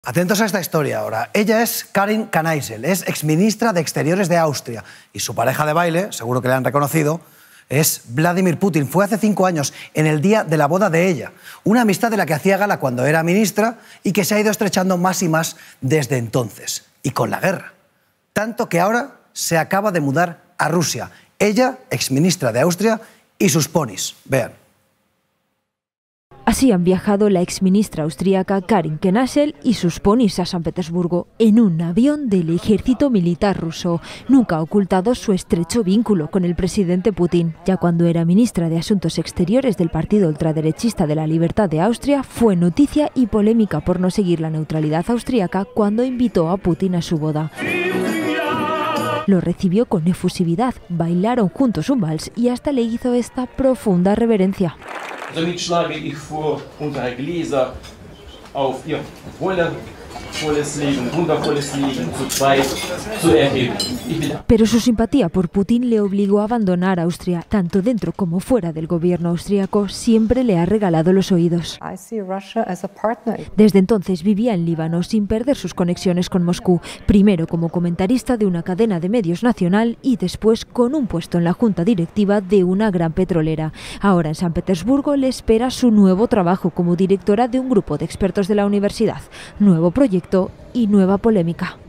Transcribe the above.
Atentos a esta historia ahora. Ella es Karin Kanaisel, es exministra de Exteriores de Austria y su pareja de baile, seguro que le han reconocido, es Vladimir Putin. Fue hace 5 años, en el día de la boda de ella. Una amistad de la que hacía gala cuando era ministra y que se ha ido estrechando más y más desde entonces. Y con la guerra. Tanto que ahora se acaba de mudar a Rusia. Ella, exministra de Austria, y sus ponis. Vean. Así han viajado la exministra austríaca Karin Kanaisel y sus ponis a San Petersburgo en un avión del ejército militar ruso. Nunca ha ocultado su estrecho vínculo con el presidente Putin. Ya cuando era ministra de Asuntos Exteriores del partido ultraderechista de la Libertad de Austria, fue noticia y polémica por no seguir la neutralidad austríaca cuando invitó a Putin a su boda. Lo recibió con efusividad, bailaron juntos un vals y hasta le hizo esta profunda reverencia. Somit schlage ich vor, unsere Gläser auf ihr volles Leben, wundervolles Leben zu zweit zu erheben. Pero su simpatía por Putin le obligó a abandonar Austria. Tanto dentro como fuera del gobierno austríaco, siempre le ha regalado los oídos. Desde entonces vivía en Líbano sin perder sus conexiones con Moscú, primero como comentarista de una cadena de medios nacional y después con un puesto en la junta directiva de una gran petrolera. Ahora en San Petersburgo le espera su nuevo trabajo como directora de un grupo de expertos de la universidad. Nuevo proyecto y nueva polémica.